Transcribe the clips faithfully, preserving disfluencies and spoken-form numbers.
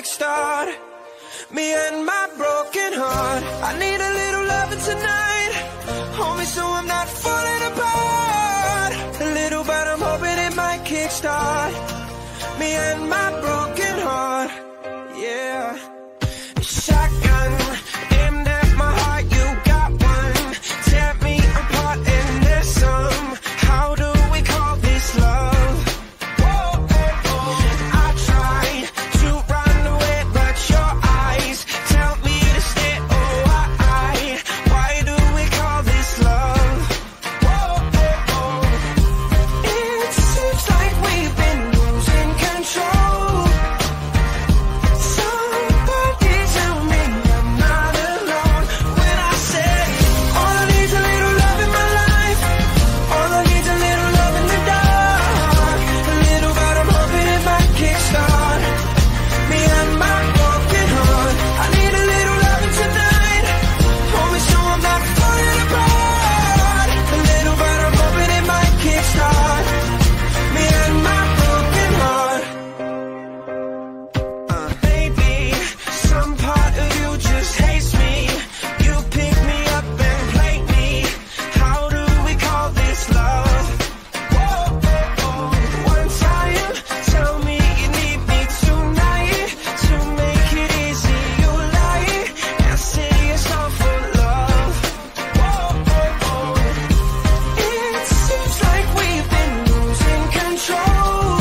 kickstart. Me and my broken heart. I need a little loving tonight, homie, so I'm not falling apart. A little, but I'm hoping it might kickstart me and my broken heart. Yeah. Shotgun aimed at my heart. You got one. Tear me apart and there's some. How do we call this love? Whoa, oh, oh. I tried to run away, but your eyes tell me to stay. Oh, I, I why do we call this love? Whoa, oh, oh. It seems like we've been losing control. Somebody tell me I'm not alone when I say all I need's a little love in my life. All I need's a little love in the dark. A little, but I'm hoping it might kickstart me and my broken heart. I need a little loving tonight, homie, so I'm not falling apart. A little, but I'm hoping it might kickstart me and my broken heart. Uh, baby, some part of you just hates me. You pick me up and play me. How do we call this love? Whoa, oh, oh. One time, tell me you need me tonight. To make it easy, you lie and say it's all for love. Whoa, oh, oh. It seems like we've been losing control.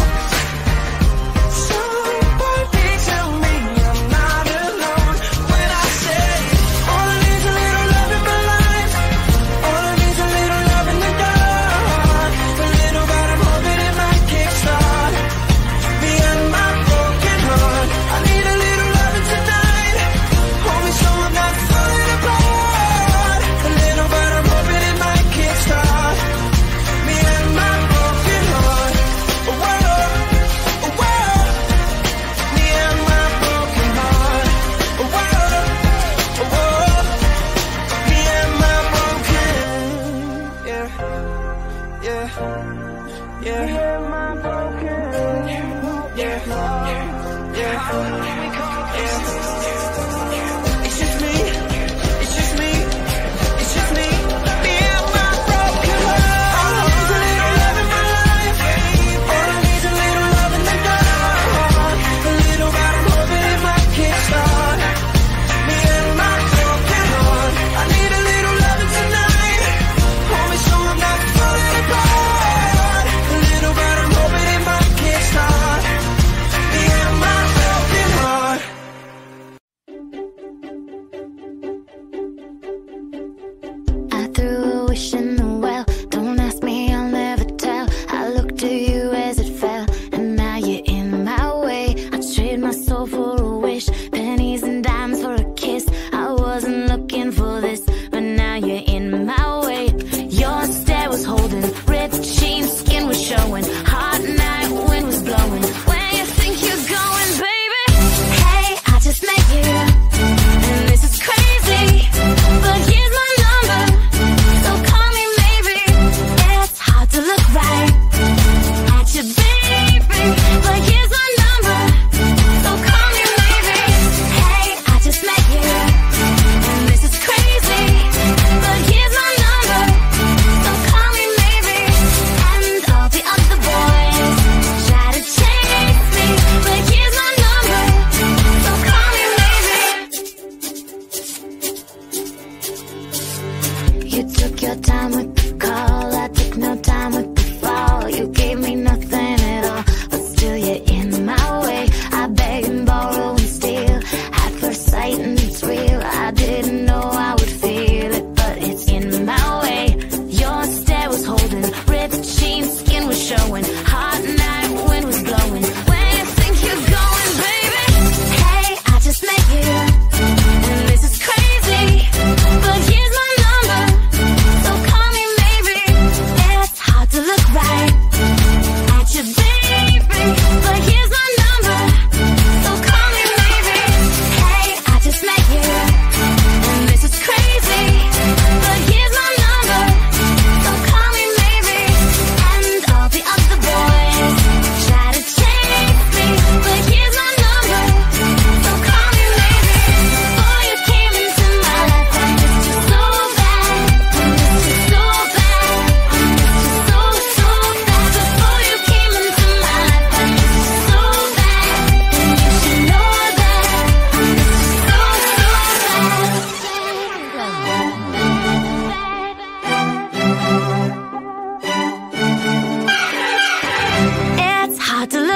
Somebody tell me I'm not alone when I say all I need's a little love in my life. All I need's a little love in the dark. A little, but I'm hoping it might kickstart me and my broken heart. I need a little loving tonight, homie, so I'm not falling apart. A little, but I'm hoping it might kickstart me and my broken heart. Whoa, whoa, me and my broken heart. Whoa, whoa, me and my broken, yeah, yeah, yeah, yeah, yeah, yeah. It's just me, it's just me, it's just me, me and my broken heart. All I need's a little love in my life. All I need's a little love in the dark. A little, but I'm hoping it might kickstart me and my broken heart. I need a little loving tonight, homie, so I'm not falling apart. A little, but I'm hoping it might kickstart me and my broken heart. I threw a wish in the well. Don't ask me, I'll never tell. I looked at you as it fell, and now you're in my way. I trade my soul for a wish, pennies and dimes for a kiss. I wasn't looking for this, but now you're in my way. Your stare was holding, ripped jeans, skin was showing. Hot night, wind was blowing. Where you think you're going, baby? Hey, I just met you, and this is crazy, but here's my number, so call me maybe. It's hard to look right at you, baby, but here's my number, so call me maybe. Hey, I just met you, and this is crazy, but here's my number, so call me maybe. And all the other boys try to chase me, but here's my number, so call me maybe. You took your time with the call, I took no time with the fall. You gave me nothing at all, but still you're in my way. I beg and borrow and steal, at first sight and it's real. I didn't know I would feel it, but it's in my way. Your stare was holding, ripped jeans, skin was showing. Hot night, wind was blowing. Where you think you're going, baby? Hey, I just met you, and this is crazy, but here's my number, so call me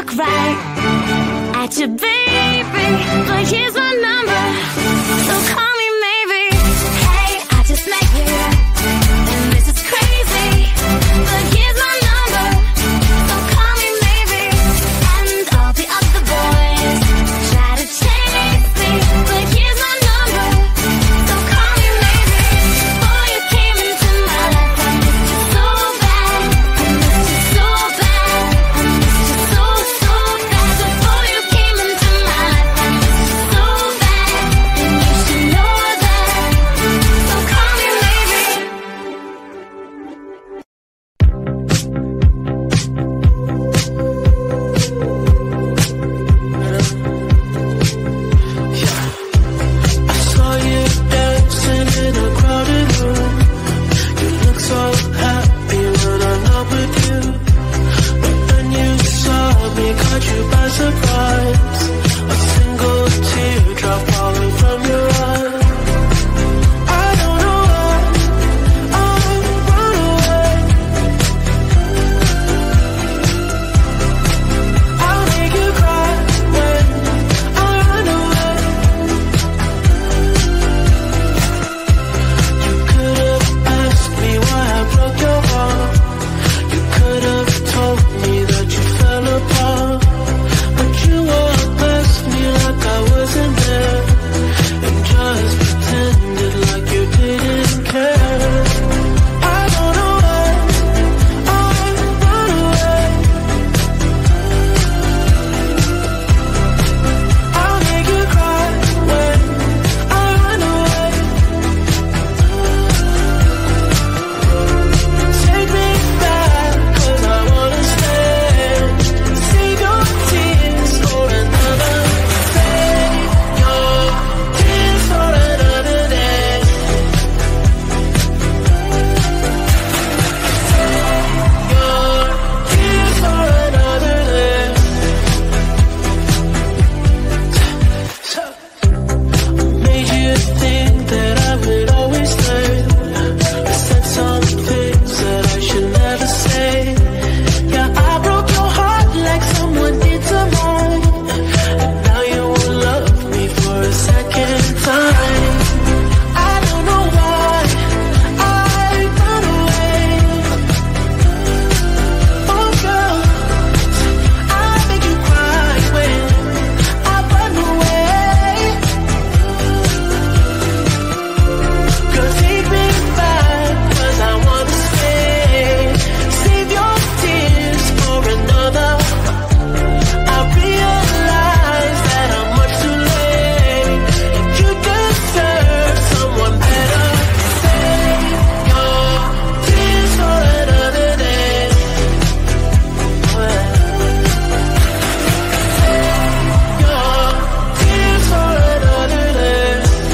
look right at you, baby, but here's my number, so call me maybe. Hey, I just met you, and this is crazy, but here's my number, so call me maybe. And all the other boys try to chase me, but here's my number, so call me maybe. Before you came into my life, I missed you so bad, I missed you so bad, I missed you so, so bad. Before you came into my life, I missed you so bad, and you should know that, so call me maybe. I saw you dancing in a crowded room. You look so happy when I'm not with you. But then you saw me, caught you by surprise. A single teardrop falling from your eye. I don't know why I run away. I'll make you cry when I run away. You could have asked me why I broke your heart. You could have told me that you fell apart. But you walked past me like I wasn't there, and just pretended like you didn't care. I don't know why I run away. I'll make you cry when I run away. Take me back, 'cause I wanna stay. Save your tears for another day. Your tears for another day. Your tears for another day. So made you think that I would always stay. I said some things that I should never say. Yeah, I broke your heart like someone did to mine. And now you won't love me for a second time. I don't know why I run away. Oh girl, I make you cry when I run away. Girl, take me back, 'cause I wanna stay. Save your tears for another. I realize that I'm much too late. You deserve someone better. Save your tears for another day. Save your tears for another day.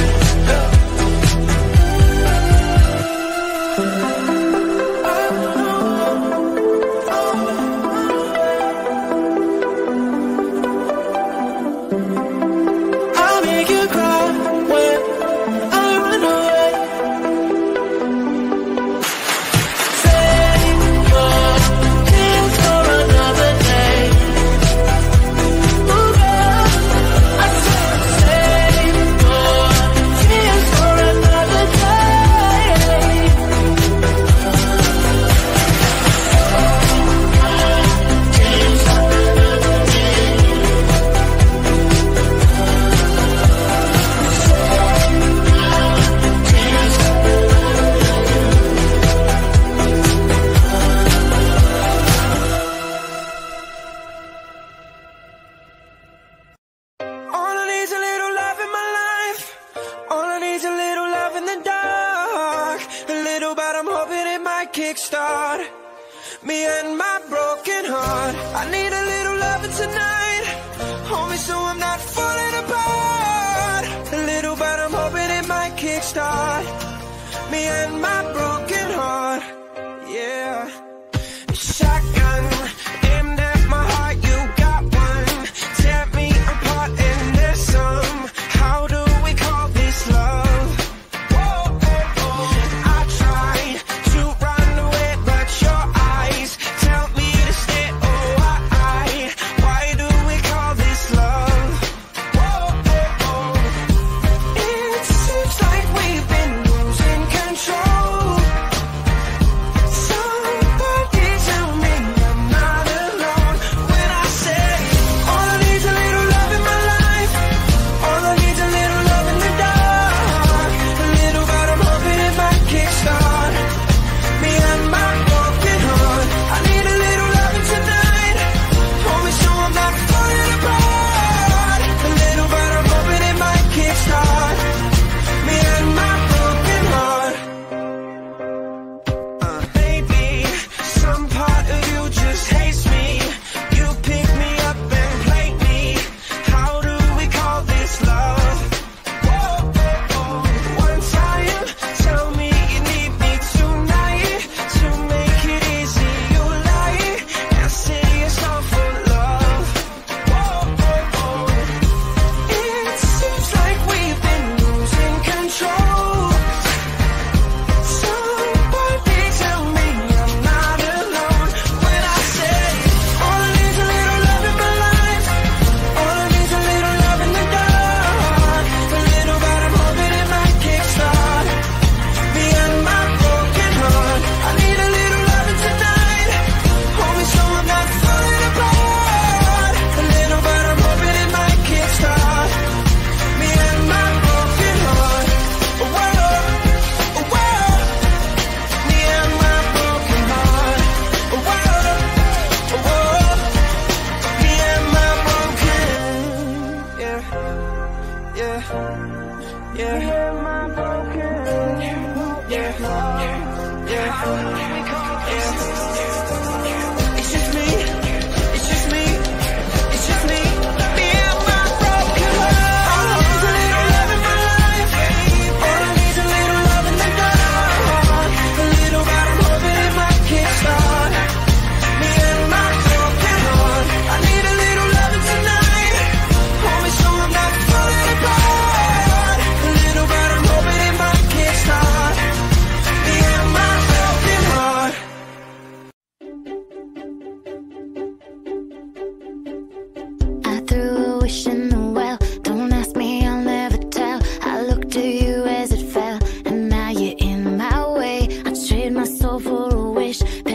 I'll make you cry when I run away. Save your tears for another day. Ooh, girl, I said save your tears for another day. All I need's a little love in my life. All I need's a little love in the dark. A little, but I'm hoping it might kickstart me and my broken heart. I need a little loving tonight. Hold me so I'm not falling apart. A little, but I'm hoping it might kickstart me and my broken heart. Yeah. Shotgun aimed at my heart. You got one. Tear me apart and there's some. How do we call this love? Whoa, oh, oh. I tried to run away, but your eyes tell me to stay. Oh, I, I, why It's just me, it's just me, it's just me, me and my broken heart. All I need is a little love in my life. All I need is a little love in the dark. A little but I'm hoping it might kickstart me and my broken heart. I need a little loving tonight. Hold me so I'm not falling apart. A little but I'm hoping it might kickstart me and my broken heart. I threw a wish in the well. Don't ask me, I'll never tell. I looked to you as it fell, and now you're in my way. I trade my soul for a wish.